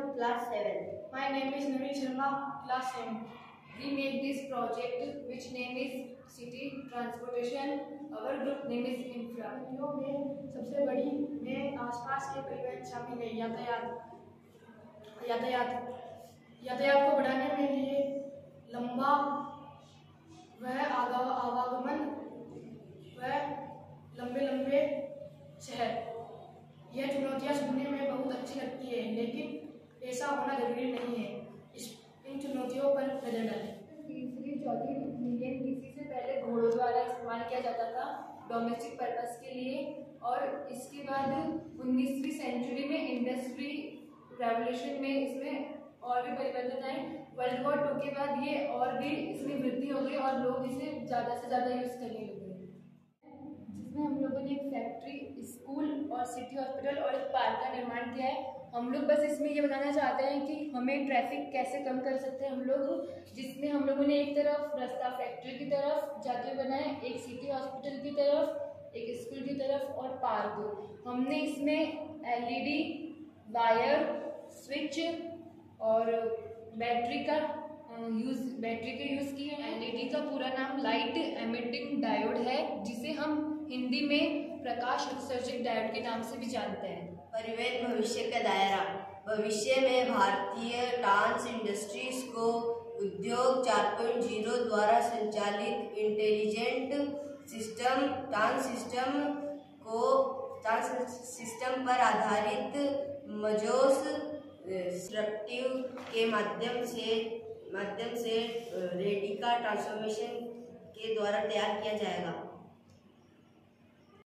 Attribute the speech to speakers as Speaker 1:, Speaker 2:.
Speaker 1: class 7.
Speaker 2: My name is Naveen Sharma, class 7. We made this project which name is City Transportation. Our group name is Infra. में सबसे बड़ी में आसपास के परिवहन शामिल है। यातायात को बढ़ाने के लिए लंबा वह आवागमन व लंबे शहर। यह चुनौतियाँ सुनने में बहुत अच्छी लगती है, लेकिन ऐसा होना जरूरी नहीं है। इन चुनौतियों पर नजर डालें। 3-4 मिलियन BC से पहले घोड़ों द्वारा इस्तेमाल किया जाता था डोमेस्टिक पर्पस के लिए, और इसके बाद 19वीं सेंचुरी में इंडस्ट्री रेवोल्यूशन में इसमें और भी परिवर्तन आए। वर्ल्ड वॉर 2 के बाद ये और भी इसमें वृद्धि हो गई और लोग इसे ज़्यादा से ज़्यादा यूज़ करने लगे, जिसमें हम लोगों ने एक फैक्ट्री, स्कूल और सिटी हॉस्पिटल और एक पार्क का निर्माण किया है। हम लोग बस इसमें ये बताना चाहते हैं कि हमें ट्रैफिक कैसे कम कर सकते हैं हम लोग, जिसमें हम लोगों ने एक तरफ रास्ता फैक्ट्री की तरफ जाते हुए बनाए, एक सिटी हॉस्पिटल की तरफ, एक स्कूल की तरफ और पार्क। हमने इसमें LED, वायर, स्विच और बैटरी के यूज़ किए हैं। LED का पूरा नाम लाइट एमिटिंग डायोड है, जिसे हम हिंदी में प्रकाश उत्सर्जक डायोड के नाम से भी जानते हैं।
Speaker 1: परिवहन भविष्य का दायरा। भविष्य में भारतीय ट्रांस इंडस्ट्रीज को उद्योग 4.0 द्वारा संचालित इंटेलिजेंट सिस्टम ट्रांस सिस्टम पर आधारित मजोस डिस्ट्रक्टिव के माध्यम से रेडिका ट्रांसफॉर्मेशन के द्वारा तैयार किया जाएगा।